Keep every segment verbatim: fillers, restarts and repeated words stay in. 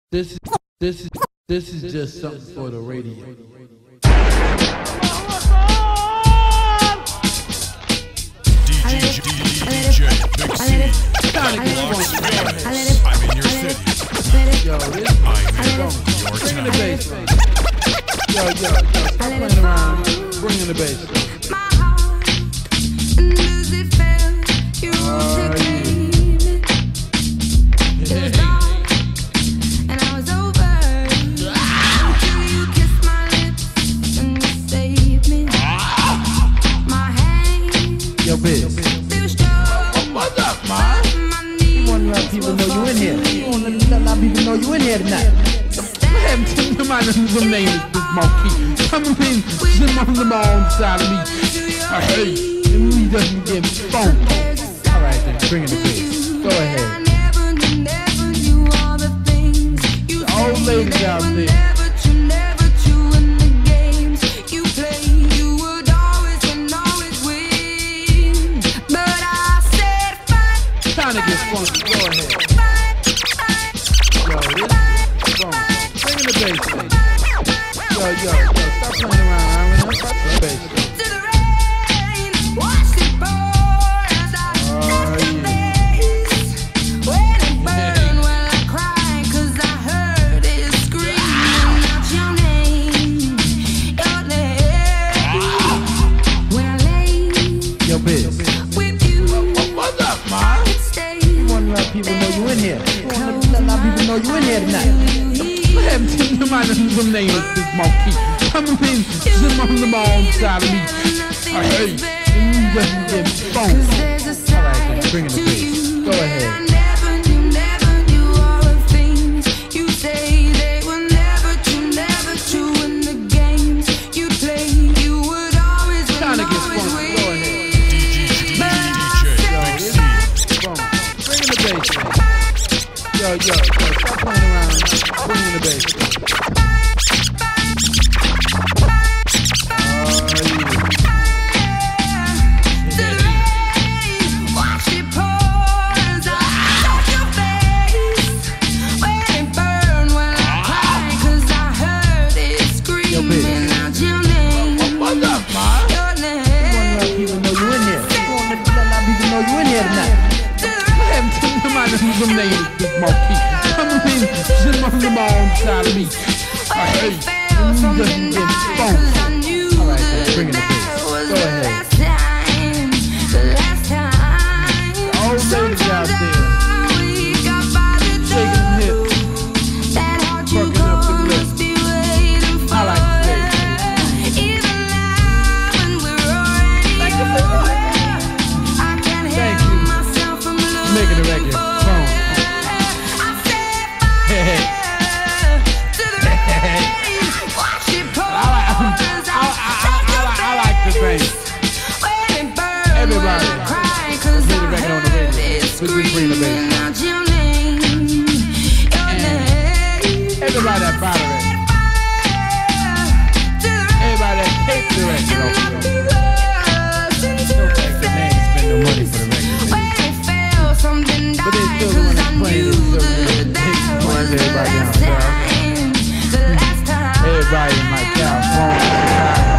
This is this is this is just something for the radio. Djbigcee, I'm in your city. Yo, this I'm in your town. Bring in the bass. Yo, yo, yo, stop playing around. Bring in the bass. Yo, bitch. What's up, man? You wanna let people know you in here. You wanna let a lot of people know you in here tonight. I haven't seen him out of some name is Big Monkey. Coming in, some on the on side of me. I hate and he doesn't get phone. Alright then, bring in the bass. Go ahead. The old ladies out there. Trying to get funky, go ahead. Yo, this is wrong. Bring in the bass, bass. Yo, yo, yo, stop playing around, man. Stop the bass. Yo, bitch. What's up, man? People know you in here. You wanna let a lot of people know you in here tonight. I haven't seen him out of some name is Big Monkey. Coming in, some on the on side of me. I hate and he doesn't get phone. Alright then, bring in the bass. Go ahead. Trying to get funky, go ahead. Yo, yo, yo, stop playing around. Bring in the bass. What's up, ma? You wanna let people know you in here. You wanna let a lot of people know you in here tonight. I haven't seen him out of some name is Big Monkey. Coming in, some on the on side of me. I hate and he doesn't get phone. Alright, then, bring in the bass. Go ahead. The old ladies out there. Shaking them hips. Fucking up the lips. I like to say. Thank you. Making the record. Phone. Hey, hey. Hey, hey. I, I, I, I, I like the bass. Everybody. Play the record on the radio. We just bring the bass. And everybody that bought the record. Everybody that takes the record off the record. Don't take the name and spend no money for the record. But they still the one that's playing it, so they playing everybody down south. Everybody in my California.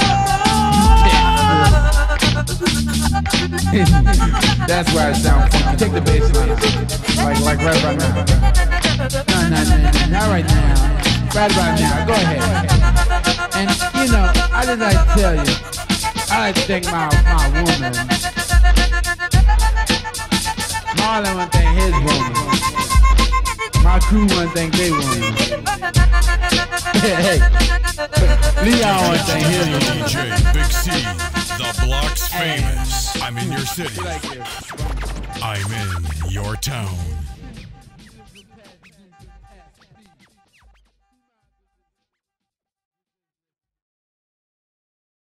That's why it sounds funky. Take the bass line, like like right about now. No, no, no, no, not right now. Right about now. Go ahead. And you know, I just like to tell you, I like to thank my my woman. Marlon one thing his woman. My crew one thing they woman. Hey, Leon one thing his woman. Djbigcee, the block's famous. I'm in your city. I'm in your town.